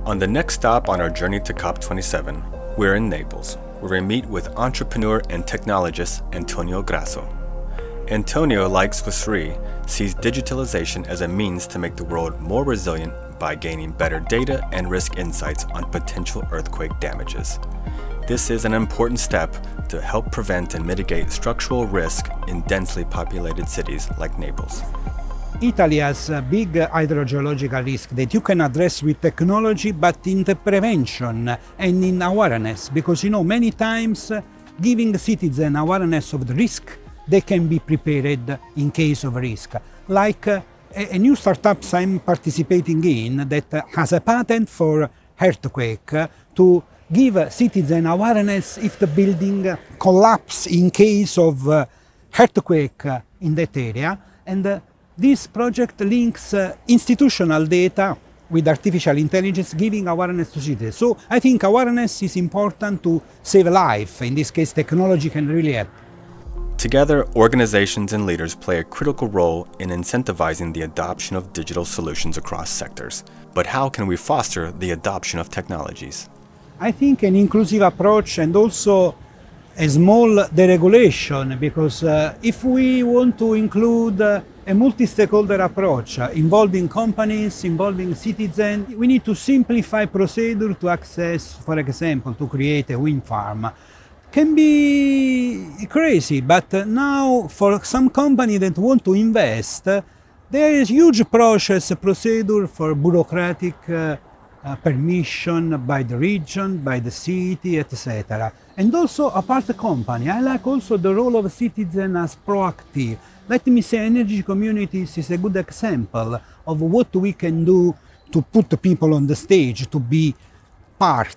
On the next stop on our journey to COP27, we're in Naples, where we meet with entrepreneur and technologist Antonio Grasso. Antonio, like Swiss Re, sees digitalization as a means to make the world more resilient by gaining better data and risk insights on potential earthquake damages. This is an important step to help prevent and mitigate structural risk in densely populated cities like Naples. Italy has a big hydrogeological risk that you can address with technology, but in the prevention and in awareness, because many times giving the citizen awareness of the risk, they can be prepared in case of risk. Like a new startup I'm participating in that has a patent for earthquake to give citizen awareness if the building collapse in case of earthquake in that area. And this project links institutional data with artificial intelligence, giving awareness to citizens. So I think awareness is important to save a life. In this case, technology can really help. Together, organizations and leaders play a critical role in incentivizing the adoption of digital solutions across sectors. But how can we foster the adoption of technologies? I think an inclusive approach and also a small deregulation, because if we want to include a multi-stakeholder approach involving companies, involving citizens, we need to simplify procedure to access, for example, to create a wind farm. Can be crazy, but now for some company that want to invest, there is huge procedure for bureaucratic permission by the region, by the city, etc. And also apart the company, I like also the role of citizen as proactive. Let me say energy communities is a good example of what we can do to put the people on the stage, to be part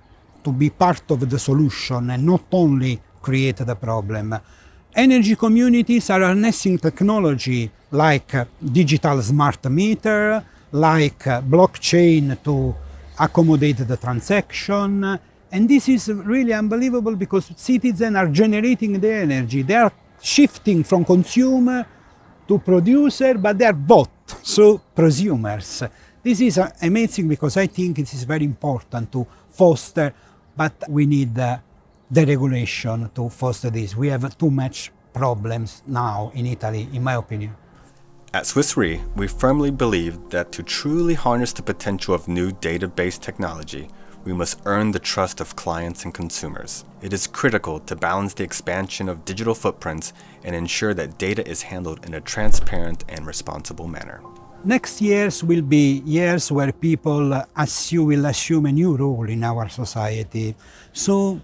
of the solution and not only create the problem. Energy communities are harnessing technology like digital smart meter, like blockchain to accommodate the transaction. And this is really unbelievable because citizens are generating the energy. They are shifting from consumer to producer, but they are both, so prosumers. This is amazing because I think it is very important to foster, but we need the regulation to foster this. We have too much problems now in Italy, in my opinion. At Swiss Re, we firmly believe that to truly harness the potential of new data-based technology, we must earn the trust of clients and consumers. It is critical to balance the expansion of digital footprints and ensure that data is handled in a transparent and responsible manner. Next years will be years where people will assume a new role in our society. So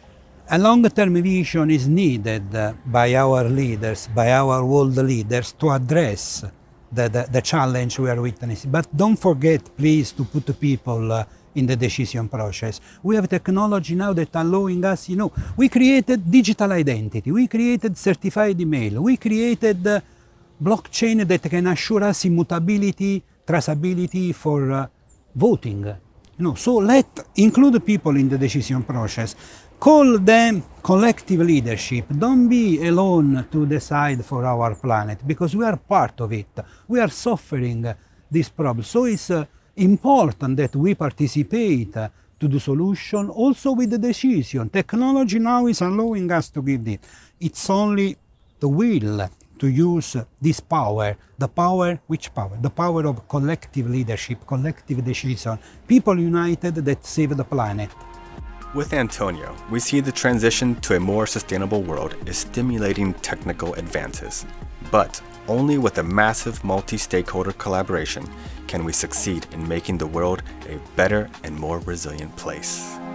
a long-term vision is needed by our leaders, by our world leaders, to address the challenge we are witnessing. But don't forget, please, to put the people in the decision process. We have technology now that allowing us, we created digital identity, we created certified email, we created blockchain that can assure us immutability, traceability for voting. So let include people in the decision process. Call them collective leadership. Don't be alone to decide for our planet, because we are part of it. We are suffering this problem. So it's important that we participate to the solution, also with the decision. Technology now is allowing us to give it. It's only the will to use this power. The power, which power? The power of collective leadership, collective decision. People united that save the planet. With Antonio, we see the transition to a more sustainable world is stimulating technical advances. But only with a massive multi-stakeholder collaboration can we succeed in making the world a better and more resilient place.